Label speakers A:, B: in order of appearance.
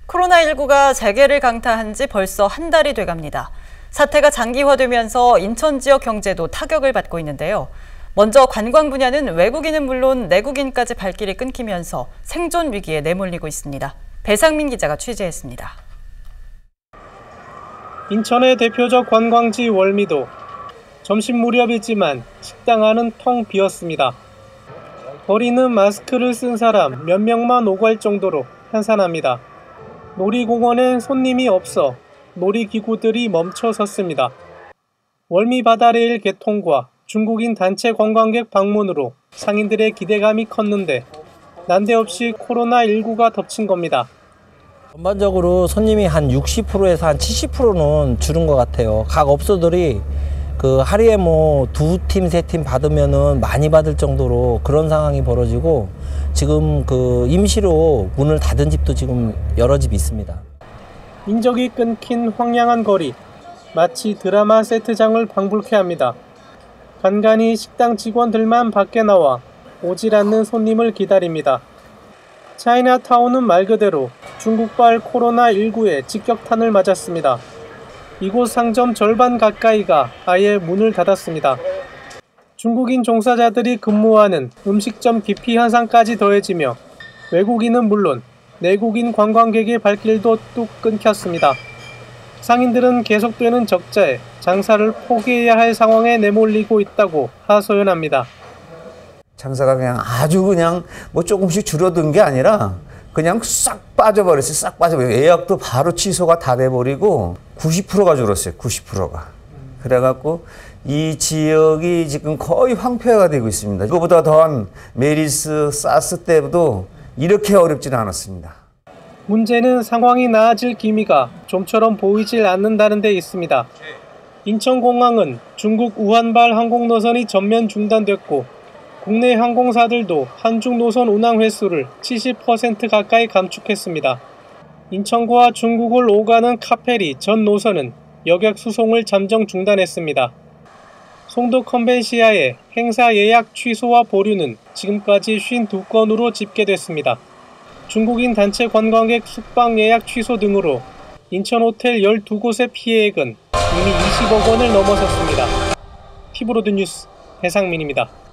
A: 코로나19가 재개를 강타한 지 벌써 한 달이 돼갑니다. 사태가 장기화되면서 인천 지역 경제도 타격을 받고 있는데요. 먼저 관광 분야는 외국인은 물론 내국인까지 발길이 끊기면서 생존 위기에 내몰리고 있습니다. 배상민 기자가 취재했습니다.
B: 인천의 대표적 관광지 월미도. 점심 무렵이지만 식당 안은 텅 비었습니다. 거리는 마스크를 쓴 사람 몇 명만 오갈 정도로 한산합니다. 놀이공원엔 손님이 없어 놀이기구들이 멈춰 섰습니다. 월미 바다레일 개통과 중국인 단체 관광객 방문으로 상인들의 기대감이 컸는데 난데없이 코로나19가 덮친 겁니다.
C: 전반적으로 손님이 한 60%에서 한 70%는 줄은 것 같아요. 각 업소들이 하루에 뭐 2팀, 3팀 받으면은 많이 받을 정도로 그런 상황이 벌어지고 지금 임시로 문을 닫은 집도 지금 여러 집 있습니다.
B: 인적이 끊긴 황량한 거리, 마치 드라마 세트장을 방불케 합니다. 간간히 식당 직원들만 밖에 나와 오질 않는 손님을 기다립니다. 차이나타운은 말 그대로 중국발 코로나19의 직격탄을 맞았습니다. 이곳 상점 절반 가까이가 아예 문을 닫았습니다. 중국인 종사자들이 근무하는 음식점 기피 현상까지 더해지며 외국인은 물론 내국인 관광객의 발길도 뚝 끊겼습니다. 상인들은 계속되는 적자에 장사를 포기해야 할 상황에 내몰리고 있다고 하소연합니다.
D: 장사가 그냥 뭐 조금씩 줄어든 게 아니라 그냥 싹 빠져버렸어요. 싹 빠져버렸어요. 예약도 바로 취소가 다 돼버리고 90%가 줄었어요. 90%가. 그래갖고 이 지역이 지금 거의 황폐화가 되고 있습니다. 이거보다 더한 메리스, 사스 때도 이렇게 어렵지는 않았습니다.
B: 문제는 상황이 나아질 기미가 좀처럼 보이질 않는다는 데 있습니다. 인천공항은 중국 우한발 항공노선이 전면 중단됐고 국내 항공사들도 한중 노선 운항 횟수를 70% 가까이 감축했습니다. 인천과 중국을 오가는 카페리 전 노선은 여객 수송을 잠정 중단했습니다. 송도 컨벤시아의 행사 예약 취소와 보류는 지금까지 52건으로 집계됐습니다. 중국인 단체 관광객 숙박 예약 취소 등으로 인천 호텔 12곳의 피해액은 이미 20억 원을 넘어섰습니다. 티브로드 뉴스 배상민입니다.